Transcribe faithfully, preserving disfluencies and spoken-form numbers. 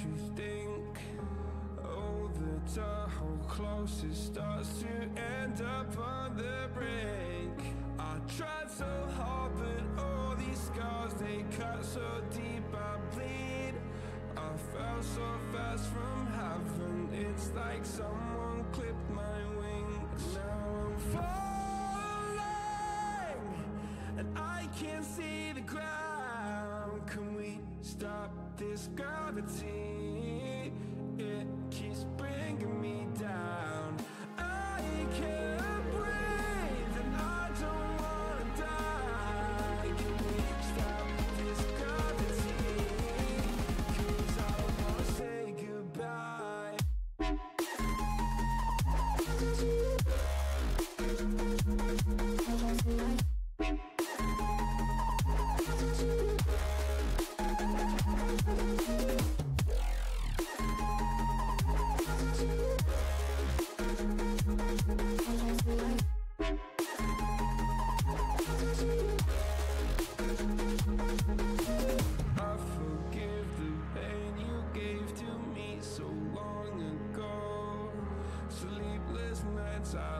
you think? Oh, the door closest starts to end up on the brink. I tried so hard, but all these scars, they cut so deep, I bleed. I fell so fast from heaven, it's like someone clipped my wings. Now I'm falling, and I can't see the ground. Can we stop this gravity? It keeps bringing me down. I can't breathe, and I don't wanna die. Can we stop this gravity? 'Cause I don't wanna say goodbye. I forgive the pain you gave to me so long ago. Sleepless nights I